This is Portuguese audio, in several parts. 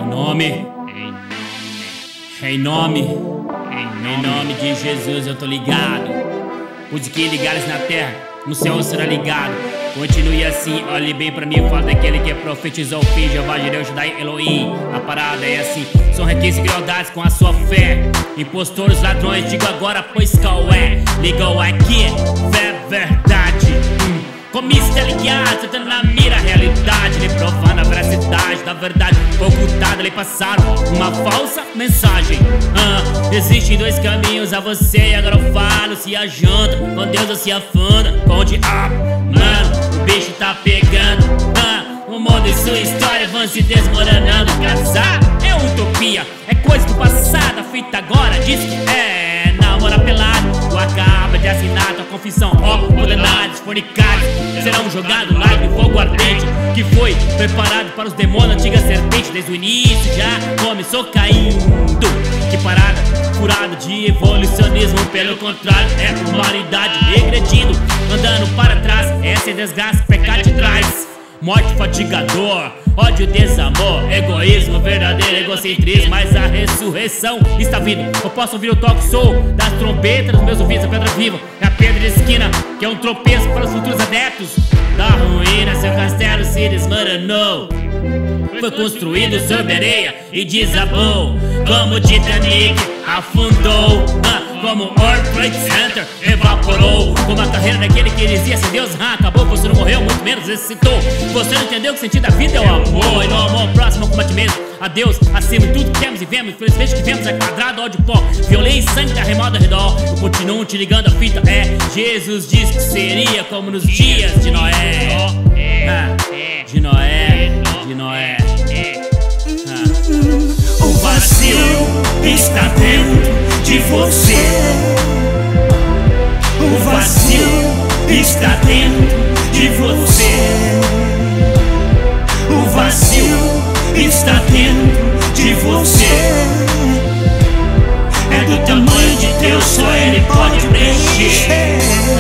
Em nome de Jesus eu tô ligado. Os que ligares na terra, no céu será ligado. Continue assim, olhe bem pra mim, fala daquele que profetizou o fim. Jeová, Jireu, Judai, Elohim. A parada é assim, são requisitos e crueldades com a sua fé. Impostores, ladrões, digo agora, pois qual é? Ligou aqui, fé, verdade. Comice tá ligado, você tá na mira, a realidade lhe profana a veracidade da verdade ocultada, lhe passaram uma falsa mensagem. Existem dois caminhos a você e agora eu falo. Se ajunta com Deus ou se afunda com o diabo. Mano, o bicho tá pegando. O mundo e sua história vão se desmoronando. Casar é utopia, é coisa do passado. A fita agora diz que é namorar pelado. Tu acaba de assinar tua confissão, ó, condenados, fornicados serão jogados lá em fogo ardente, que foi preparado para os demônios, antiga serpente. Desde o início já começou caindo. Que parada, furada de evolucionismo. Pelo contrário, é humanidade regredindo, andando para trás. Essa é desgraça, pecado te traz morte, fatigador, ódio, desamor, egoísmo, verdadeiro egocentrismo. Mas a ressurreição está vindo. Eu posso ouvir o toque soul das trombetas nos meus ouvidos. A pedra viva é a pedra de esquina, que é um tropeço para os futuros adeptos. Da ruína seu castelo se desmoronou, foi construído sobre areia e desabou. Como Titanic afundou, como World Trade Center evaporou. Como a carreira daquele que dizia ser Deus, acabou. Você não morreu, muito menos ressuscitou. Você não entendeu que o sentido da vida é o amor, e não o amor próximo ao combatimento. A Deus acima de tudo que temos e vemos. Infelizmente que vemos é quadrado, ódio, pó, violência e sangue derramado ao redor. Eu continuo te ligando, a fita é: Jesus disse que seria como nos dias de Noé. De Noé. O vazio está dentro de você. O vazio está dentro de você. O vazio está dentro de você. É do tamanho de Deus, só Ele pode preencher.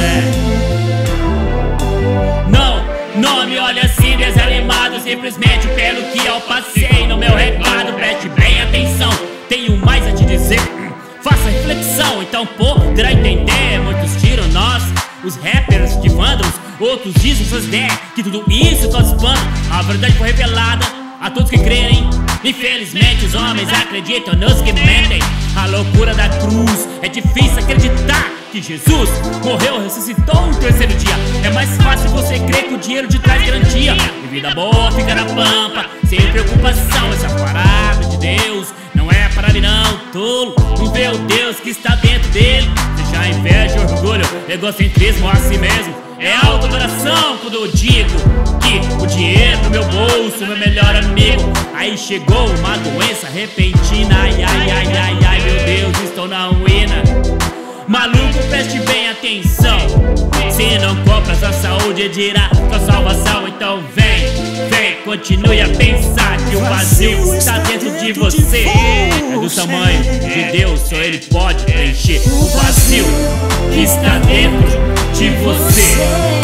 Não me olhe assim desanimado, simplesmente pelo que eu passei. No meu recado, preste bem atenção, tenho mais a te dizer. Faça reflexão, então poderá entender. Muitos tiram nós, os rappers, de vândalos. Outros dizem suas ideias, que tudo isso tá espanta. A verdade foi revelada a todos que crerem. Infelizmente os homens acreditam nos que mentem. A loucura da cruz, é difícil acreditar que Jesus morreu, ressuscitou no terceiro dia. É mais fácil você crer que o dinheiro te traz garantia. E vida boa fica na pampa, sem preocupação. Essa parada de Deus não é para mim não, tolo. Não vê o Deus que está dentro dele. Deixa inveja, orgulho, egocentrismo a si mesmo. É autoadoração quando eu digo que o dinheiro no meu bolso, meu melhor amigo. Aí chegou uma doença repentina. Ai, meu Deus, estou na ruína. Maluco, preste bem atenção. Se não compra sua saúde, dirá sua salvação. Então vem, continue a pensar que o vazio está dentro de você. É do tamanho de Deus, só Ele pode preencher. O vazio está dentro de você.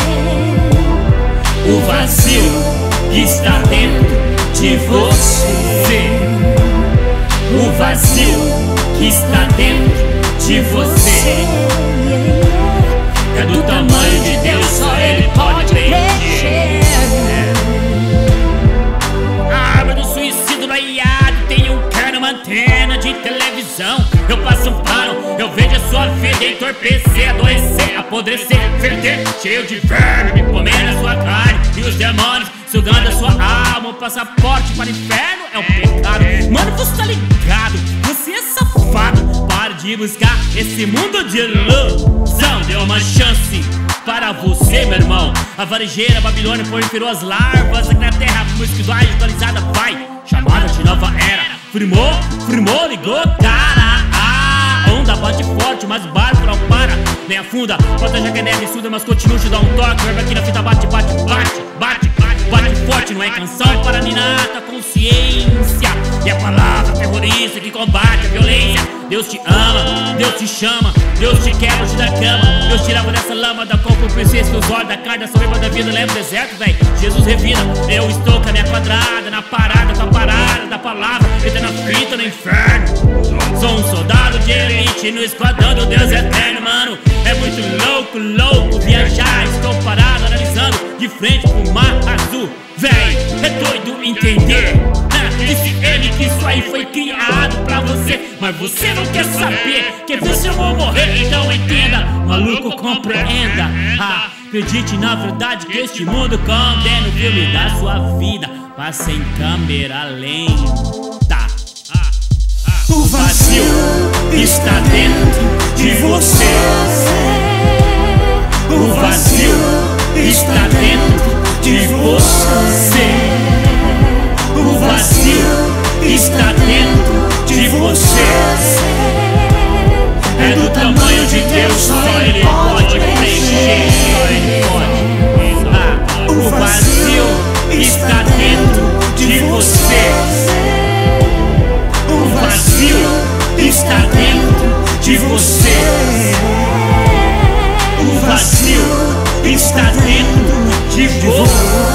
O vazio está dentro de você. O vazio está dentro de você. É do tamanho de Deus, só Ele pode preencher. A arma do suicídio no aiado tem um cara numa antena de televisão. Eu passo um pano, eu vejo a sua vida entorpecer, adoecer, apodrecer, perder, cheio de verme, comendo a sua carne e os demônios sugando a sua alma. O passaporte para o inferno é um pecado. Mano, você tá ligado? Você é safado. Pare de buscar esse mundo de ilusão. Deu uma chance para você, meu irmão. A varejeira, a Babilônia proliferou as larvas. Aqui na terra, a promiscuidade atualizada vai. Chamada de nova era. Frimou, ligou, cara. A onda bate forte, mas o barco não para, nem afunda. Bota jacaré, me suda, mas continua te dá um toque. Verba aqui na fita bate forte. Não é canção para ninar tua consciência. E a palavra terrorista que combate a violência. Deus te ama, Deus te chama, Deus te quer longe da cama. Deus tirava dessa lama da concupiscência, dos olhos da carne, da soberba da vida. Lembra o deserto, véi? Jesus revida. Eu estou com a minha quadrada, na parada, com a parada da palavra. Parte no esquadrão do Deus eterno, mano. É muito louco, louco viajar. Estou parado analisando de frente pro mar azul. Véi, é doido entender. Disse ele que isso aí foi criado pra você, mas você não quer saber. Quer ver se eu vou morrer? Então entenda, maluco, compreenda. Acredite na verdade que este mundo condena. O filme da sua vida passa em câmera lenta. O vazio está dentro de você. O vazio está dentro de você. O vazio está dentro de você. É do tamanho de Deus, só Ele pode preencher. O vazio está dentro de você. O vazio está dentro de você. O vazio está dentro de você.